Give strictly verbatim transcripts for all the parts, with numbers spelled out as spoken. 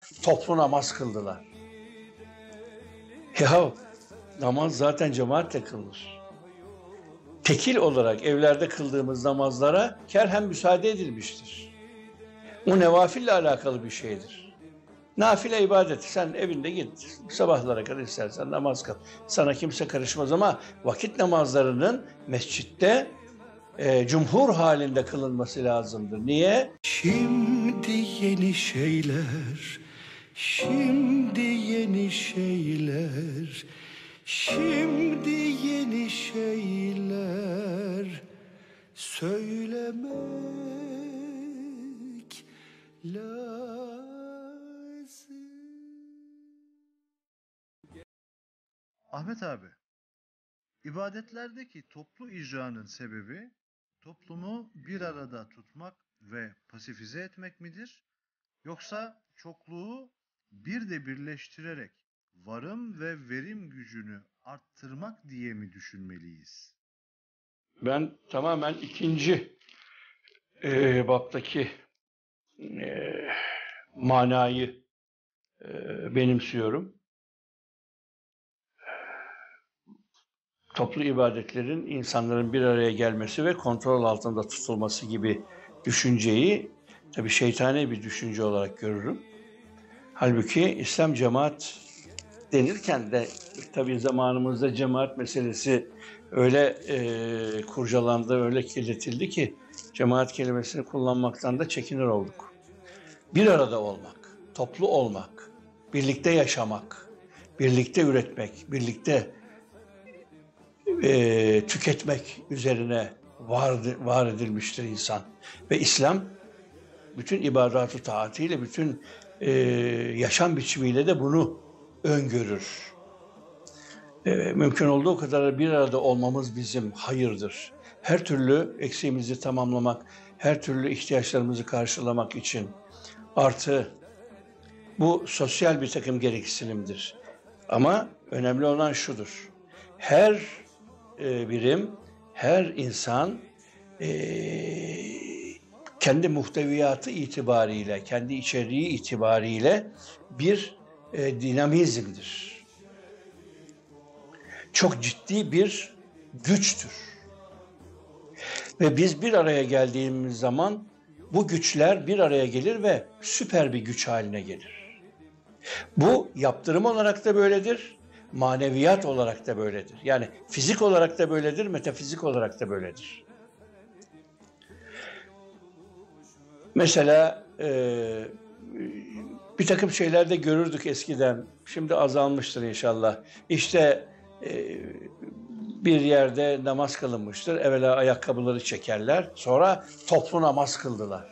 toplu namaz kıldılar. Ya namaz zaten cemaatle kılınır. Tekil olarak evlerde kıldığımız namazlara kerhen müsaade edilmiştir. O nevafille alakalı bir şeydir. Nafile ibadet. Sen evinde git. Sabahlara kadar istersen namaz kıl. Sana kimse karışmaz ama vakit namazlarının mescitte e, cumhur halinde kılınması lazımdır. Niye? Şimdi yeni şeyler, şimdi yeni şeyler, şimdi yeni şeyler söylemek lazım. Ahmet abi, ibadetlerdeki toplu icranın sebebi toplumu bir arada tutmak ve pasifize etmek midir? Yoksa çokluğu bir de birleştirerek varım ve verim gücünü arttırmak diye mi düşünmeliyiz? Ben tamamen ikinci e, baptaki e, manayı e, benimsiyorum. Toplu ibadetlerin insanların bir araya gelmesi ve kontrol altında tutulması gibi düşünceyi tabii şeytani bir düşünce olarak görürüm. Halbuki İslam cemaat denirken de tabii zamanımızda cemaat meselesi öyle e, kurcalandı, öyle kirletildi ki cemaat kelimesini kullanmaktan da çekinir olduk. Bir arada olmak, toplu olmak, birlikte yaşamak, birlikte üretmek, birlikte e, tüketmek üzerine var, var edilmiştir insan. Ve İslam bütün ibadat-ı taatiyle, bütün e, yaşam biçimiyle de bunu öngörür. E, mümkün olduğu kadar bir arada olmamız bizim hayırdır. Her türlü eksiğimizi tamamlamak, her türlü ihtiyaçlarımızı karşılamak için artı bu sosyal bir takım gereksinimdir. Ama önemli olan şudur. Her e, birim, her insan e, kendi muhteviyatı itibariyle, kendi içeriği itibariyle bir e, dinamizmdir. Çok ciddi bir güçtür. Ve biz bir araya geldiğimiz zaman bu güçler bir araya gelir ve süper bir güç haline gelir. Bu yaptırım olarak da böyledir, maneviyat olarak da böyledir. Yani fizik olarak da böyledir, metafizik olarak da böyledir. Mesela e, bir takım şeyler de görürdük eskiden, şimdi azalmıştır inşallah. İşte e, bir yerde namaz kılınmıştır, evvela ayakkabıları çekerler, sonra toplu namaz kıldılar.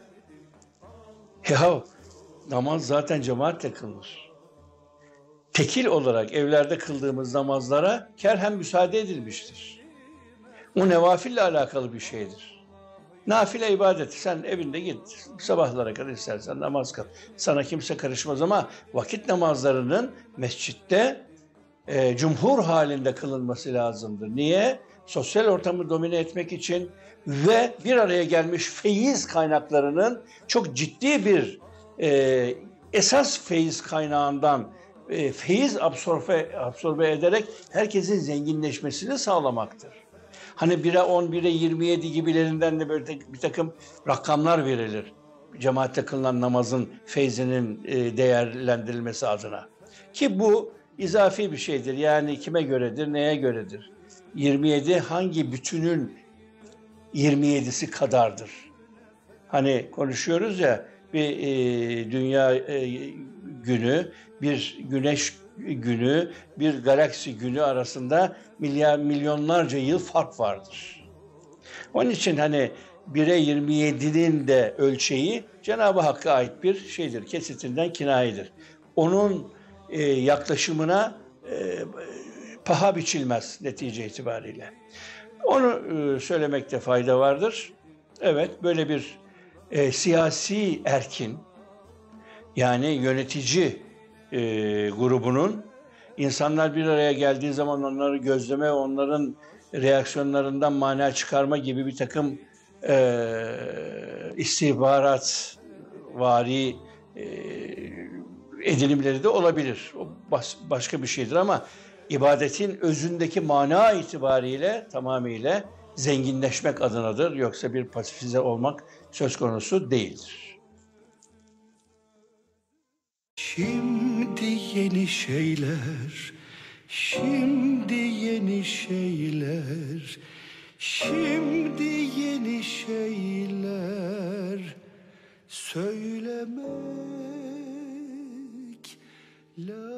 Ya namaz zaten cemaatle kılınır. Tekil olarak evlerde kıldığımız namazlara kerhen müsaade edilmiştir. O nevafille alakalı bir şeydir. Nafile ibadet. Sen evinde git. Sabahlara kadar istersen namaz kıl. Sana kimse karışmaz ama vakit namazlarının mescitte e, cumhur halinde kılınması lazımdır. Niye? Sosyal ortamı domine etmek için ve bir araya gelmiş feyiz kaynaklarının çok ciddi bir e, esas feyiz kaynağından e, feyiz absorbe, absorbe ederek herkesin zenginleşmesini sağlamaktır. Hani bire on, bire yirmi yedi gibilerinden de böyle bir takım rakamlar verilir. Cemaatle kılınan namazın feyzinin değerlendirilmesi adına. Ki bu izafi bir şeydir. Yani kime göredir, neye göredir? yirmi yedi hangi bütünün yirmi yedisi kadardır? Hani konuşuyoruz ya bir e, dünya e, günü, bir güneş günü, bir galaksi günü arasında milyar milyonlarca yıl fark vardır. Onun için hani bire yirmi yedinin de ölçeği Cenab-ı Hakk'a ait bir şeydir, kesitinden kinayedir. Onun e, yaklaşımına e, paha biçilmez netice itibariyle. Onu e, söylemekte fayda vardır. Evet, böyle bir e, siyasi erkin, yani yönetici e, grubunun insanlar bir araya geldiği zaman onları gözleme, onların reaksiyonlarından mana çıkarma gibi bir takım e, istihbarat vari e, edinimleri de olabilir. O bas, başka bir şeydir ama ibadetin özündeki mana itibariyle tamamıyla zenginleşmek adınadır. Yoksa bir pasifize olmak söz konusu değildir. Şimdi yeni şeyler, şimdi yeni şeyler, şimdi yeni şeyler söylemek lazım.